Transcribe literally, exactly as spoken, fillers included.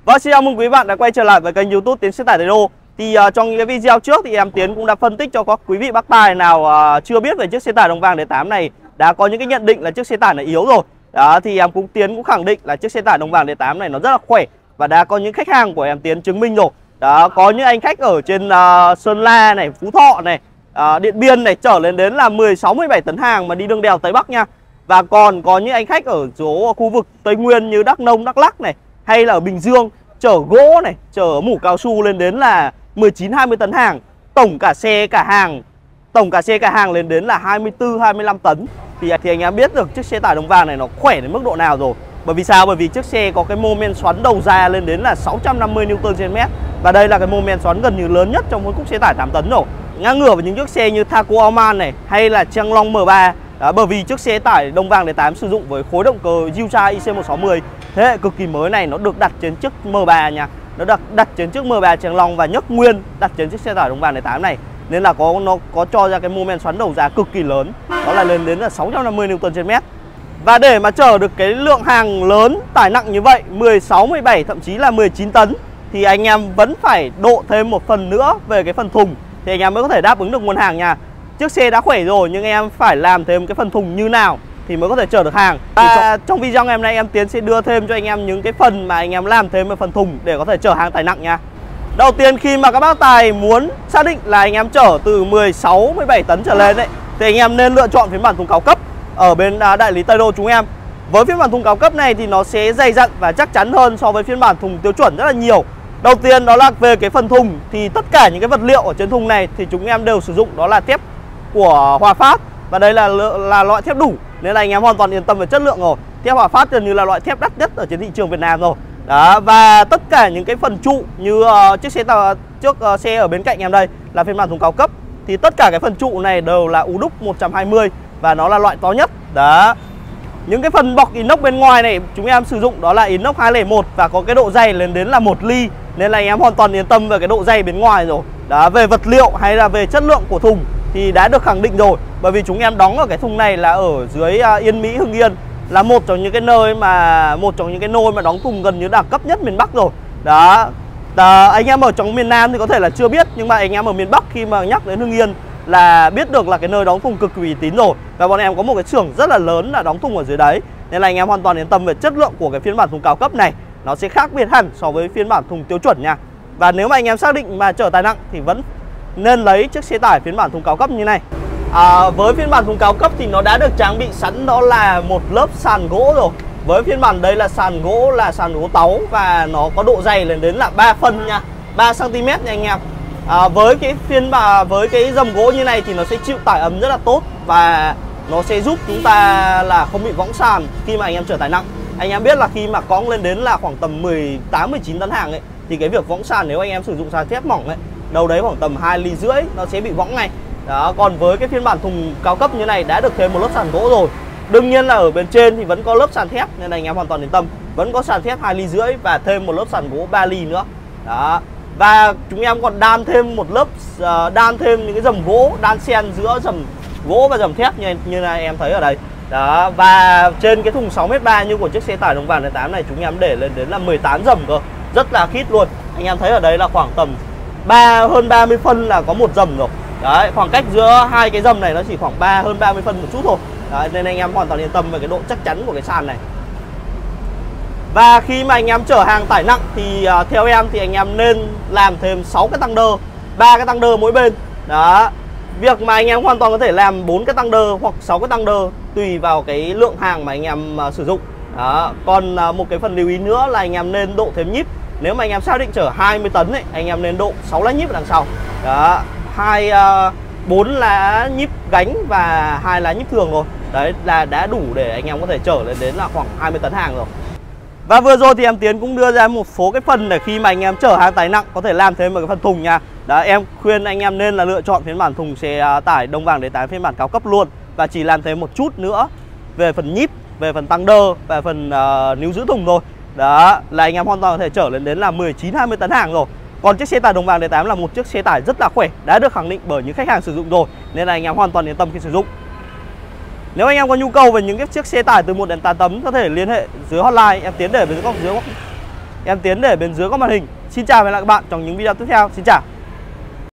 Vâng, xin chào mừng quý bạn đã quay trở lại với kênh YouTube Tiến Xe Tải Tay Đô. Thì uh, trong những cái video trước thì em Tiến cũng đã phân tích cho các quý vị bác tài nào uh, chưa biết về chiếc xe tải đồng vàng đế tám này đã có những cái nhận định là chiếc xe tải này yếu rồi. Đó thì em cũng Tiến cũng khẳng định là chiếc xe tải đồng vàng đế tám này nó rất là khỏe và đã có những khách hàng của em Tiến chứng minh rồi. Đó, có những anh khách ở trên uh, Sơn La này, Phú Thọ này, uh, Điện Biên này chở lên đến là mười sáu mười bảy tấn hàng mà đi đường đèo Tây Bắc nha. Và còn có những anh khách ở số khu vực Tây Nguyên như Đắk Nông, Đắk Lắk này, hay là ở Bình Dương chở gỗ này, chở mủ cao su lên đến là mười chín hai mươi tấn hàng. Tổng cả xe cả hàng, tổng cả xe cả hàng lên đến là hai mươi tư hai mươi lăm tấn. Thì, thì anh em biết được chiếc xe tải đồng vàng này nó khỏe đến mức độ nào rồi. Bởi vì sao? Bởi vì chiếc xe có cái mô men xoắn đầu ra lên đến là sáu trăm năm mươi niu tơn trên mét. Và đây là cái mô men xoắn gần như lớn nhất trong mỗi cúp xe tải tám tấn rồi. Ngang ngửa với những chiếc xe như Thaco Alman này hay là Trang Long M ba. Đó, bởi vì chiếc xe tải đồng vàng đế tám sử dụng với khối động cơ Yucha i xê một sáu không thế hệ cực kỳ mới này, nó được đặt trên chiếc M ba nha. Nó được đặt trên chiếc M ba Trang Long và nhấc nguyên đặt trên chiếc xe tải đồng vàng đế tám này. Nên là có nó có cho ra cái mô men xoắn đầu ra cực kỳ lớn. Đó là lên đến là sáu trăm năm mươi niu tơn trên mét. Và để mà chở được cái lượng hàng lớn tải nặng như vậy, mười sáu, mười bảy thậm chí là mười chín tấn, thì anh em vẫn phải độ thêm một phần nữa về cái phần thùng thì anh em mới có thể đáp ứng được nguồn hàng nha. Chiếc xe đã khỏe rồi nhưng em phải làm thêm cái phần thùng như nào thì mới có thể chở được hàng. Và trong video ngày hôm nay em Tiến sẽ đưa thêm cho anh em những cái phần mà anh em làm thêm về phần thùng để có thể chở hàng tải nặng nha. Đầu tiên khi mà các bác tài muốn xác định là anh em chở từ mười sáu, mười bảy tấn trở lên đấy, thì anh em nên lựa chọn phiên bản thùng cao cấp ở bên đại lý Tay Đô chúng em. Với phiên bản thùng cao cấp này thì nó sẽ dày dặn và chắc chắn hơn so với phiên bản thùng tiêu chuẩn rất là nhiều. Đầu tiên đó là về cái phần thùng thì tất cả những cái vật liệu ở trên thùng này thì chúng em đều sử dụng đó là thép của Hòa Phát. Và đây là là loại thép đủ nên là anh em hoàn toàn yên tâm về chất lượng rồi. Thép Hòa Phát gần như là loại thép đắt nhất ở trên thị trường Việt Nam rồi. Đó, và tất cả những cái phần trụ như uh, chiếc xe trước uh, xe ở bên cạnh em đây là phiên bản thùng cao cấp thì tất cả cái phần trụ này đều là U đúc một trăm hai mươi và nó là loại to nhất. Đó. Những cái phần bọc inox bên ngoài này chúng em sử dụng đó là inox hai không một và có cái độ dày lên đến là một ly nên là anh em hoàn toàn yên tâm về cái độ dày bên ngoài rồi. Đó, về vật liệu hay là về chất lượng của thùng thì đã được khẳng định rồi, bởi vì chúng em đóng ở cái thùng này là ở dưới uh, Yên Mỹ, Hưng Yên, là một trong những cái nơi mà một trong những cái nôi mà đóng thùng gần như đẳng cấp nhất miền Bắc rồi. Đó. Đó, anh em ở trong miền Nam thì có thể là chưa biết nhưng mà anh em ở miền Bắc khi mà nhắc đến Hưng Yên là biết được là cái nơi đóng thùng cực kỳ uy tín rồi. Và bọn em có một cái xưởng rất là lớn là đóng thùng ở dưới đấy. Nên là anh em hoàn toàn yên tâm về chất lượng của cái phiên bản thùng cao cấp này. Nó sẽ khác biệt hẳn so với phiên bản thùng tiêu chuẩn nha. Và nếu mà anh em xác định mà chở tải nặng thì vẫn nên lấy chiếc xe tải phiên bản thùng cao cấp như này. À, với phiên bản thùng cao cấp thì nó đã được trang bị sẵn đó là một lớp sàn gỗ rồi. Với phiên bản đây là sàn gỗ là sàn gỗ táu và nó có độ dày lên đến là ba phân nha, ba xăng ti mét nha anh em. À, với cái phiên bản với cái dầm gỗ như này thì nó sẽ chịu tải ấm rất là tốt và nó sẽ giúp chúng ta là không bị võng sàn khi mà anh em chở tải nặng. Anh em biết là khi mà cõng lên đến là khoảng tầm mười tám mười chín tấn hàng ấy thì cái việc võng sàn nếu anh em sử dụng sàn thép mỏng ấy, đâu đấy khoảng tầm hai ly rưỡi nó sẽ bị võng ngay. Đó, còn với cái phiên bản thùng cao cấp như này đã được thêm một lớp sàn gỗ rồi. Đương nhiên là ở bên trên thì vẫn có lớp sàn thép nên là anh em hoàn toàn yên tâm. Vẫn có sàn thép hai ly rưỡi và thêm một lớp sàn gỗ ba ly nữa. Đó. Và chúng em còn đan thêm một lớp uh, đan thêm những cái dầm gỗ, đan xen giữa dầm gỗ và dầm thép như như là em thấy ở đây. Đó, và trên cái thùng sáu mét ba như của chiếc xe tải đồng vàng đế tám này chúng em để lên đến là mười tám dầm cơ. Rất là khít luôn. Anh em thấy ở đây là khoảng tầm ba hơn ba mươi phân là có một dầm rồi. Đấy, khoảng cách giữa hai cái dầm này nó chỉ khoảng ba hơn ba mươi phân một chút thôi. Đấy, nên anh em hoàn toàn yên tâm về cái độ chắc chắn của cái sàn này. Và khi mà anh em chở hàng tải nặng thì uh, theo em thì anh em nên làm thêm sáu cái tăng đơ, ba cái tăng đơ mỗi bên. Đó. Việc mà anh em hoàn toàn có thể làm bốn cái tăng đơ hoặc sáu cái tăng đơ tùy vào cái lượng hàng mà anh em uh, sử dụng. Đó. Còn uh, một cái phần lưu ý nữa là anh em nên độ thêm nhíp. Nếu mà anh em xác định chở hai mươi tấn ấy, anh em nên độ sáu lá nhíp ở đằng sau. Đó. Hai uh, bốn lá nhíp gánh và hai lá nhíp thường rồi. Đấy là đã đủ để anh em có thể chở lên đến là khoảng hai mươi tấn hàng rồi. Và vừa rồi thì em Tiến cũng đưa ra một số cái phần để khi mà anh em chở hàng tải nặng có thể làm thêm một cái phần thùng nha. Đó, em khuyên anh em nên là lựa chọn phiên bản thùng xe tải đồng vàng đế tám phiên bản cao cấp luôn. Và chỉ làm thêm một chút nữa về phần nhíp, về phần tăng đơ và phần uh, níu giữ thùng thôi. Đó, là anh em hoàn toàn có thể chở lên đến là mười chín hai mươi tấn hàng rồi. Còn chiếc xe tải đồng vàng đế tám là một chiếc xe tải rất là khỏe, đã được khẳng định bởi những khách hàng sử dụng rồi. Nên là anh em hoàn toàn yên tâm khi sử dụng. Nếu anh em có nhu cầu về những cái chiếc xe tải từ một đến tám tấn có thể liên hệ dưới hotline em Tiến để với góc dưới em Tiến để bên dưới có màn hình. Xin chào và hẹn gặp lại các bạn trong những video tiếp theo. Xin chào.